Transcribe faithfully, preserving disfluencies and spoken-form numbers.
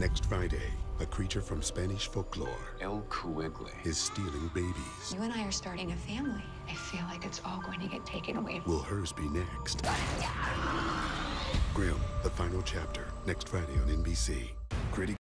Next Friday, a creature from Spanish folklore El Cuegle is stealing babies. You and I are starting a family. I feel like it's all going to get taken away. Will hers be next? Grimm, the final chapter, next Friday on N B C.